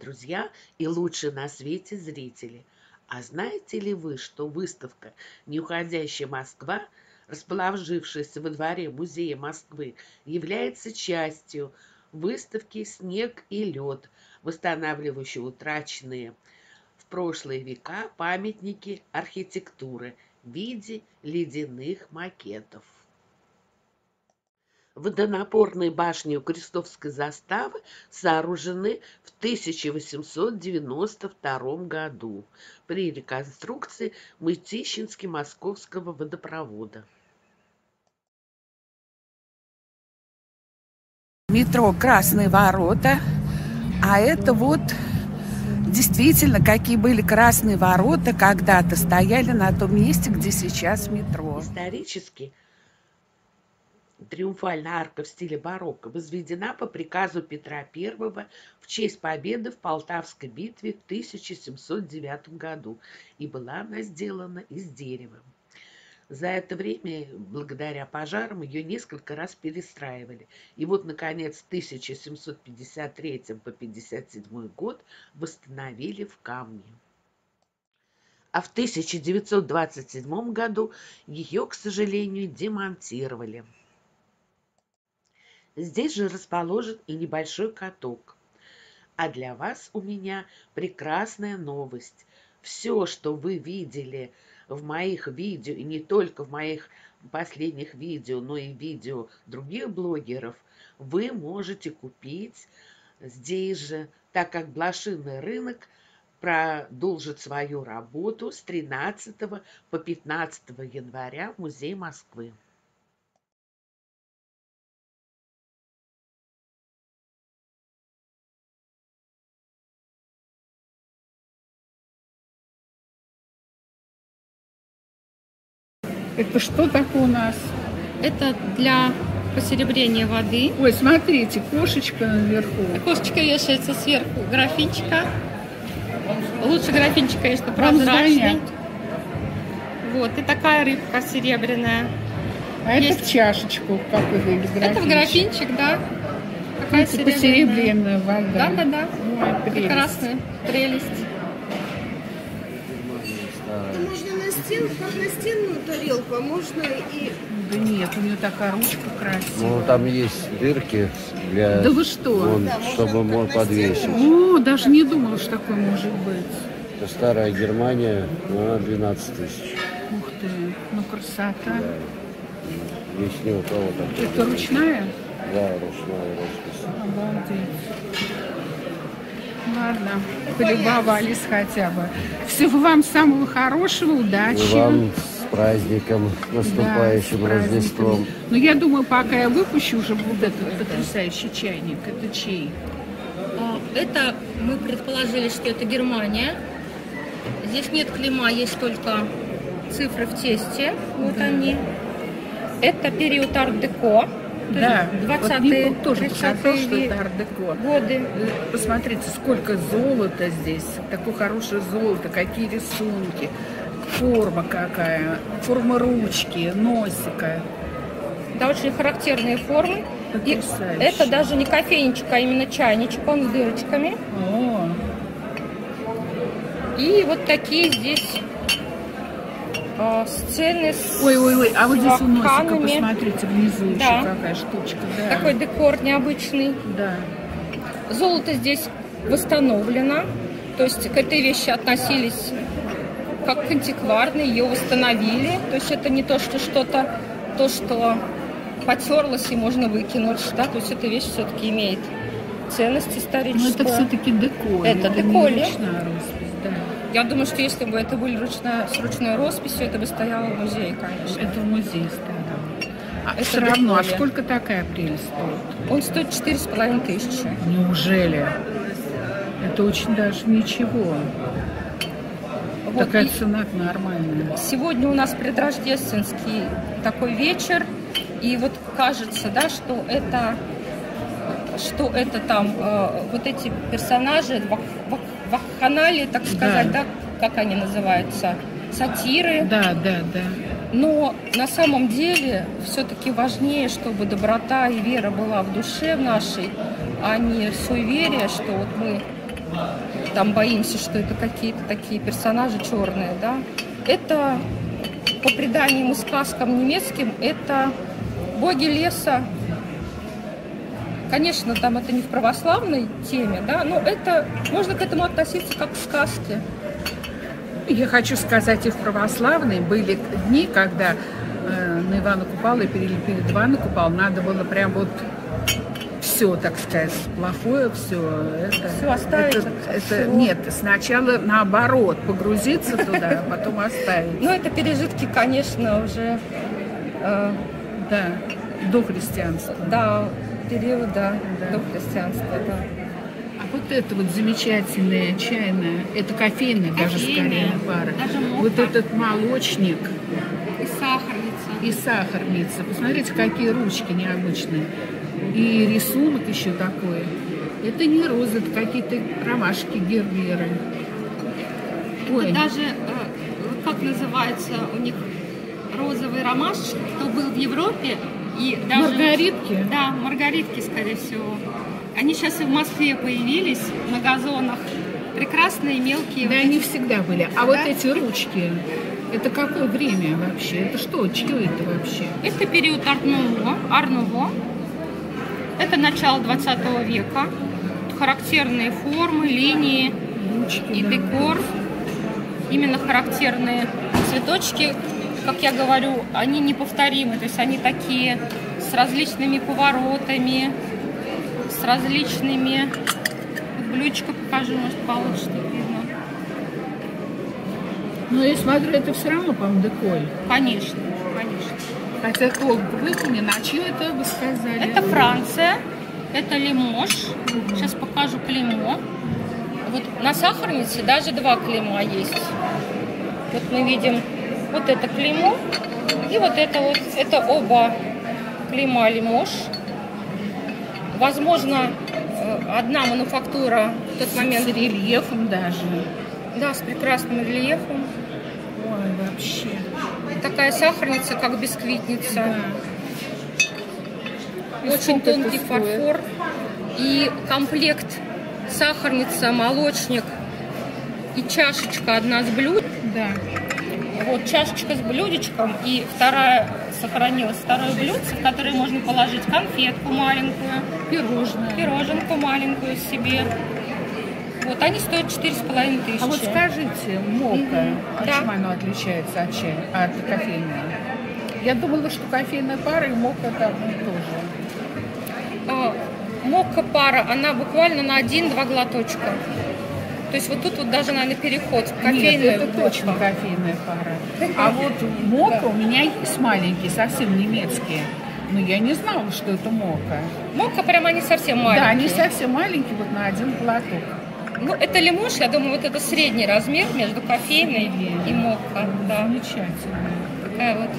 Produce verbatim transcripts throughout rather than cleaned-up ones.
друзья и лучшие на свете зрители! А знаете ли вы, что выставка «Неуходящая Москва», расположившаяся во дворе Музея Москвы, является частью выставки «Снег и лед», восстанавливающей утраченные в прошлые века памятники архитектуры в виде ледяных макетов. Водонапорные башни у Крестовской заставы сооружены в тысяча восемьсот девяносто втором году при реконструкции Мытищинско-Московского водопровода. Метро «Красные ворота», а это вот действительно, какие были Красные ворота, когда-то стояли на том месте, где сейчас метро. Исторически триумфальная арка в стиле барокко возведена по приказу Петра Первого в честь победы в Полтавской битве в тысяча семьсот девятом году, и была она сделана из дерева. За это время, благодаря пожарам, ее несколько раз перестраивали. И вот, наконец, в тысяча семьсот пятьдесят третьем по пятьдесят седьмой год восстановили в камне. А в тысяча девятьсот двадцать седьмом году ее, к сожалению, демонтировали. Здесь же расположен и небольшой каток. А для вас у меня прекрасная новость. Все, что вы видели в моих видео, и не только в моих последних видео, но и видео других блогеров, вы можете купить здесь же, так как блошиный рынок продолжит свою работу с тринадцатого по пятнадцатое января в Музее Москвы. Это что такое у нас? Это для посеребрения воды. Ой, смотрите, кошечка наверху. Кошечка вешается сверху графинчика. Лучше графинчик, конечно, прозрачный. Вот, и такая рыбка серебряная. А Есть... это в чашечку, как вы говорили, графинчик. Это в графинчик, да. Такая серебряная. Посеребряная вода. Да, да, да. Ой, прекрасная прелесть. Можно на стену, как на стенную тарелку, а можно и... Да нет, у нее такая ручка красивая. Ну, там есть дырки для... Да вы что? Вон, да, чтобы мог подвесить. О, даже не думала, что такое может быть. Это старая Германия, она двенадцать тысяч. Ух ты, ну красота. Да. Есть не у кого такое. Это ручная? Да, ручная роспись. Обалдеть. Ладно, полюбовались хотя бы. Всего вам самого хорошего, удачи. И вам с праздником, наступающим, да, с Рождеством. Ну, я думаю, пока я выпущу уже вот этот потрясающий чайник. Это чей? Это мы предположили, что это Германия. Здесь нет клейма, есть только цифры в тесте. Вот да. Они. Это период арт-деко. Да, двадцатые, вот тоже показал, что это арт-деко. Годы. Посмотрите, сколько золота здесь, такое хорошее золото, какие рисунки, форма какая, форма ручки, носика. Да, очень характерные формы. И это даже не кофейничек, а именно чайничек, он с дырочками. О. И вот такие здесь а, сцены с Ой, ой, ой, а вот здесь у носика, тканями. Посмотрите, внизу да. еще какая штучка. Да. Такой декор необычный. Да. Золото здесь восстановлено. То есть к этой вещи относились как к антикварной, ее восстановили. То есть это не то, что что-то, то, что потерлось и можно выкинуть. Да? То есть эта вещь все-таки имеет ценность историческую. Но это все-таки деколь. Это, это деколь. Ручная роспись, да. Я думаю, что если бы это были ручная, с ручной росписью, это бы стояло в музее, конечно. Это в музее стояло. А это все равно, а деколе. сколько такая прелесть стоит? Он стоит четыре с половиной тысячи. Неужели? Это очень даже ничего. Вот. Такая цена нормальная. Сегодня у нас предрождественский такой вечер. И вот кажется, да, что это, что это там э, вот эти персонажи в, в, в вакханалии, так сказать, да. да, как они называются, сатиры. Да, да, да. Но на самом деле все-таки важнее, чтобы доброта и вера была в душе нашей, а не суеверие, что вот мы там боимся, что это какие-то такие персонажи черные, да. Это, по преданиям и сказкам немецким, это боги леса. Конечно, там это не в православной теме, да, но это можно к этому относиться как к сказке. Я хочу сказать, и в православной были дни, когда э, на Ивана Купала и перед, перед Ивана Купала надо было прям вот все, так сказать, плохое, все это. Все оставить. Это, это, нет, сначала наоборот, погрузиться туда, а потом оставить. Ну, это пережитки, конечно, уже э, да, до христианства. Да, периода Да. до христианства, да. А вот это вот замечательная чайная, это кофейная, даже скорее пара. даже мока. Вот этот молочник И сахарница. и сахарница. Посмотрите, какие ручки необычные. И рисунок еще такой. Это не розы, это какие-то ромашки, герберы. Ой, Даже, э, как называется у них, розовый ромашек, кто был в Европе. И даже, маргаритки. Да, маргаритки, скорее всего. Они сейчас и в Москве появились на газонах. Прекрасные, мелкие. Да, вот они эти. всегда были. А Да? вот эти ручки, это какое время вообще? Это что? Чье это вообще? Это период Ар-Нуво. Ар-Нуво. Это начало двадцатого века. Характерные формы, линии Ручки, и да. декор. Именно характерные цветочки, как я говорю, они неповторимы. То есть они такие с различными поворотами, с различными... Блюдечко покажу, может, получше тут видно. Но я смотрю, это все равно, по-моему, деколь. Конечно, конечно. Хотя толк выполнен. А чье это, вы сказали? Это Франция, это Лимож. Сейчас покажу клеймо. Вот на сахарнице даже два клейма есть. Вот мы видим вот это клеймо и вот это вот. Это оба клейма Лимож. Возможно, одна мануфактура в тот момент... С рельефом даже. Да, с прекрасным рельефом. Ой, вообще. Такая сахарница, как бисквитница. Да. И Очень сколько это тонкий стоит? фарфор. И комплект сахарница, молочник и чашечка одна с блюд. Да. Вот чашечка с блюдечком и вторая сохранилась, второе блюдце, в которое можно положить конфетку маленькую, Пирожное. пироженку маленькую себе. Вот они стоят четыре с половиной тысячи. А вот скажите, мока, Мгм. а Да. чем оно отличается от чая, от кофейной? Я думала, что кофейная пара и мока это одно и то же. А, мокка пара, она буквально на один-два глоточка. То есть вот тут вот даже, наверное, переход в кофейную. Нет, это мокко. точно кофейная пара. А вот мока у меня есть маленькие, совсем немецкие. Но я не знала, что это мока. Мокка прям они совсем маленькие. Да, они совсем маленькие, вот на один глоток. Ну, это лимош, я думаю, вот это средний размер между кофейной и мокко. Да. Замечательно. Такая вот.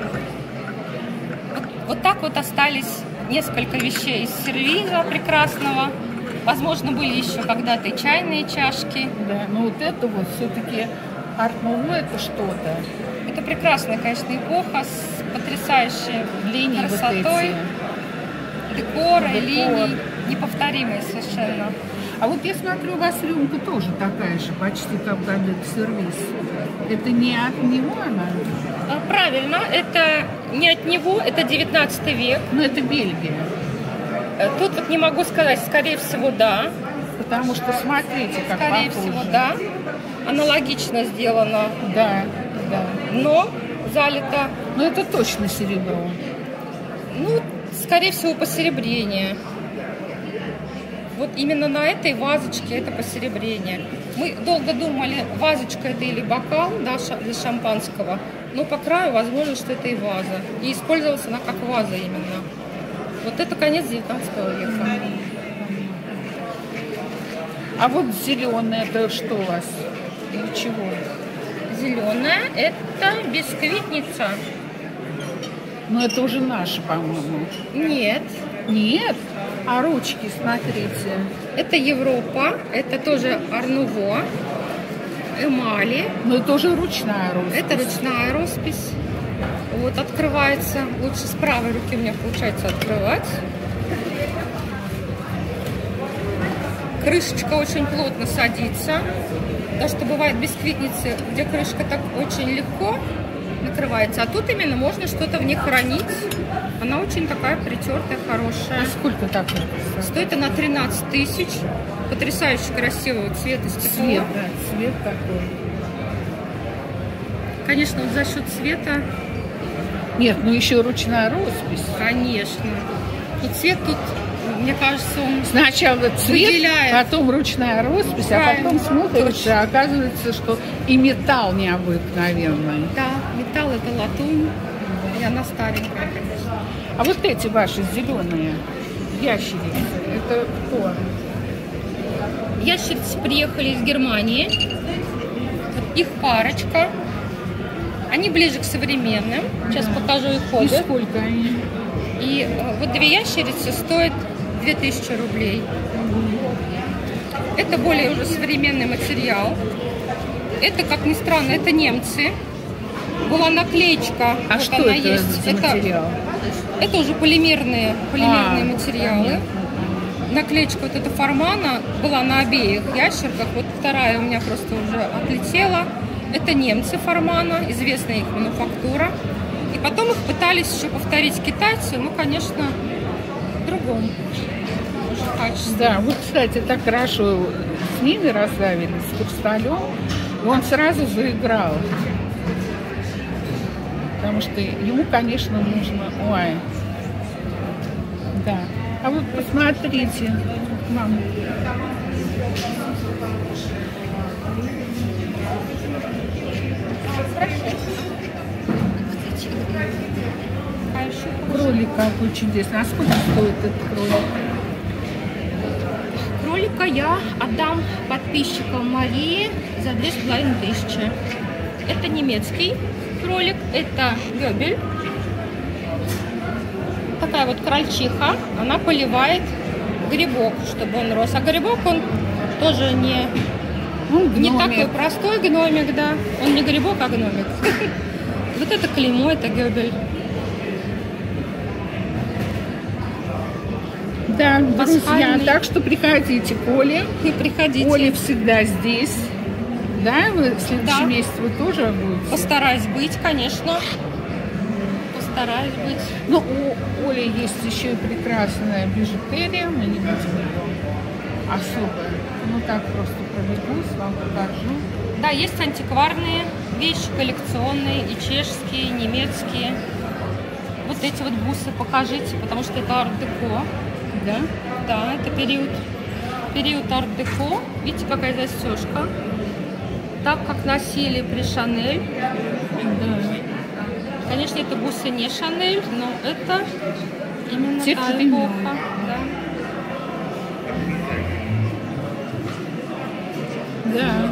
Вот, вот так вот остались несколько вещей из сервиза прекрасного. Возможно, были еще когда-то и чайные чашки. Да, но вот это вот все-таки арт-нуво это что-то. Это прекрасная, конечно, эпоха с потрясающей Линии вот красотой, эти. декора и Декор. линий, неповторимые совершенно. А вот я смотрю, у вас рюмка тоже такая же, почти как гадет сервис. Это не от него она? А, Правильно, это не от него, это девятнадцатый век. Ну, это Бельгия. Э, Тут вот не могу сказать, скорее всего, да. Потому что смотрите, как Скорее похоже. всего, да. Аналогично сделано, Да, да. но залито, Но это точно серебро. ну, скорее всего, посеребрение. Вот именно на этой вазочке это посеребрение. Мы долго думали, вазочка это или бокал, да, ша- для шампанского, но по краю возможно, что это и ваза. И использовалась она как ваза именно. Вот это конец девятнадцатого века. А вот зеленое это что у вас? Или чего? Зеленая это бисквитница. Ну, это уже наше, по-моему. Нет, Нет? А ручки, смотрите. это Европа, это тоже Ар-Нуво, эмали. Ну, это уже ручная роспись. Это ручная роспись. Вот открывается. Лучше с правой руки у меня получается открывать. Крышечка очень плотно садится. Потому что бывает бисквитницы, где крышка так очень легко накрывается. А тут именно можно что-то в ней хранить. Она очень такая притертая, хорошая. А сколько такой? Стоит она тринадцать тысяч. Потрясающе красивого цвета стекло. Цвет, да, цвет такой. Конечно, вот за счет цвета. Нет, ну еще ручная роспись. Конечно. Но цвет тут, мне кажется, он Сначала цвет, выделяет. потом ручная роспись, Правильно. а потом смотришь, и оказывается, что и металл необыкновенный. Да, металл это латунь. И она старенькая, конечно. А вот эти ваши зеленые ящерицы, это кто? Ящерицы приехали из Германии. Их парочка. Они ближе к современным. Сейчас Да. покажу их И ходят. сколько они? И э, вот две ящерицы стоят две тысячи рублей. Это более уже современный материал. Это, как ни странно, это немцы. Была наклеечка. А вот что она это есть. за Это, материал? это уже полимерные, полимерные А, материалы. понятно. Наклеечка вот эта Формана была на обеих ящерках. Вот вторая у меня просто уже отлетела. Это немцы Формана, известная их мануфактура. И потом их пытались еще повторить китайцы, ну, конечно, в другом уже качестве. Да, вот, кстати, так хорошо с ними расставили, с хрусталем, и он сразу заиграл. Потому что ему, конечно, нужно... Ой, да. А вот посмотрите, мам. Кролик какой чудесный. А сколько стоит этот кролик? Кролика я отдам подписчикам Марии за две с половиной тысячи. Это немецкий кролик, это Гёбель. Такая вот крольчиха, она поливает грибок, чтобы он рос. А грибок, он тоже не, Ну, не гномик. такой простой гномик, да. Он не грибок, а гномик. Вот это клеймо, это Гёбель. Да, друзья, Пасхальный. так что приходите к Оле. И приходите. Оля всегда здесь. Да, вы в следующем Да. месяце вы тоже будете? Постараюсь быть, конечно. Постараюсь быть. Ну, у Оли есть еще и прекрасная бижутерия, мы не будем ее особо. Ну, так просто пробегусь, вам покажу. Да, есть антикварные вещи, коллекционные, и чешские, и немецкие. Вот эти вот бусы покажите, потому что это арт-деко. Да? Да, это период, период арт-деко. Видите, какая застежка. Так, как носили при Шанель. Да. Конечно, это бусы не Шанель, но это именно Те та времен. эпоха. Да. Да.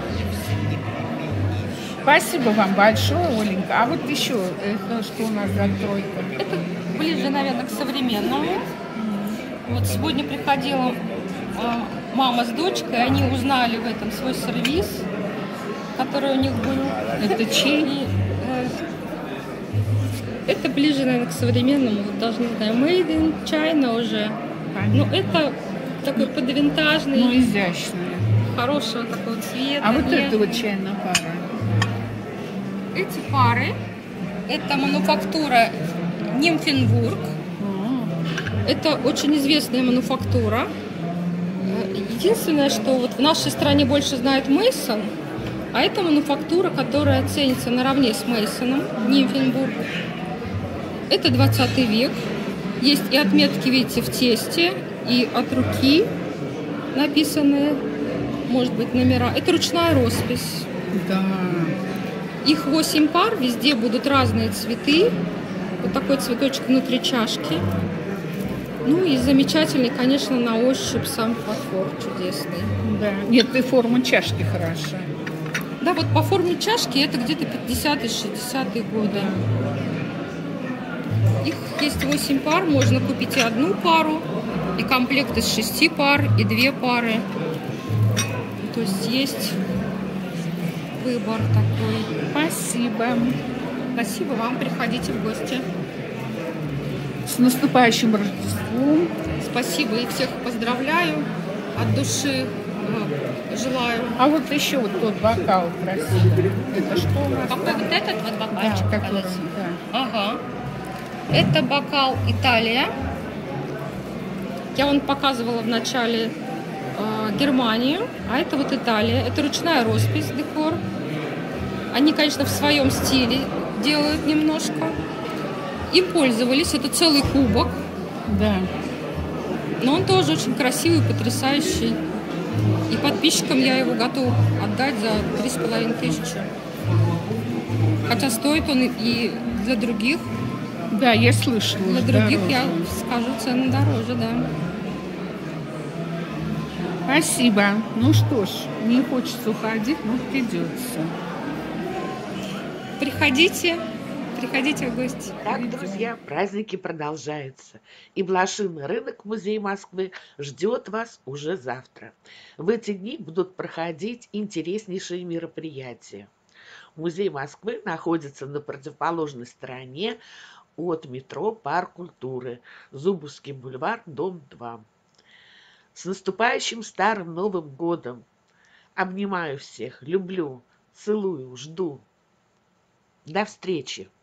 Спасибо вам большое, Оленька. А вот еще, это что у нас за тройка? Это ближе, наверное, к современному. Вот сегодня приходила а, мама с дочкой, они узнали в этом свой сервис, который у них был. Это чей? И, э, это ближе, наверное, к современному, вот даже не знаю, Made in China уже. Понятно. Но это такой подвинтажный, Ну, изящная. хорошего такого цвета. А вот нежный. это вот чайная пара. Эти пары, это мануфактура Нимфенбург. Это очень известная мануфактура. Единственное, что вот в нашей стране больше знают Мейсон, а это мануфактура, которая ценится наравне с Мейсоном, Нимфенбург. Это двадцатый век. Есть и отметки, видите, в тесте, и от руки написанные, может быть, номера. Это ручная роспись. Да. Их восемь пар, везде будут разные цветы. Вот такой цветочек внутри чашки. Ну и замечательный, конечно, на ощупь сам фарфор чудесный. Да. Нет, и форма чашки хороша. Да, вот по форме чашки это где-то пятидесятые-шестидесятые годы. Их есть восемь пар, можно купить и одну пару, и комплект из шести пар, и две пары. То есть есть выбор такой. Спасибо. Спасибо вам, приходите в гости. С наступающим Рождеством. Спасибо и всех поздравляю от души. э, желаю. А вот еще вот тот бокал красивый. Это что у нас? Какой вот этот вот бокальчик? Да, который, показать? да. Ага. Это бокал Италия. Я вам показывала в начале э, Германию, а это вот Италия. Это ручная роспись, декор. Они, конечно, в своем стиле делают немножко. Им пользовались. Это целый кубок. Да. Но он тоже очень красивый, потрясающий. И подписчикам я его готов отдать за три с половиной тысячи. Хотя стоит он и для других. Да, я слышала. Для уж других дороже. я скажу цены дороже, да. Спасибо. Ну что ж, не хочется уходить, но придется. Приходите, приходите в гости. Так, друзья, праздники продолжаются. И блошиный рынок Музея Москвы ждет вас уже завтра. В эти дни будут проходить интереснейшие мероприятия. Музей Москвы находится на противоположной стороне от метро Парк культуры, Зубовский бульвар, дом два. С наступающим Старым Новым годом! Обнимаю всех, люблю, целую, жду. До встречи!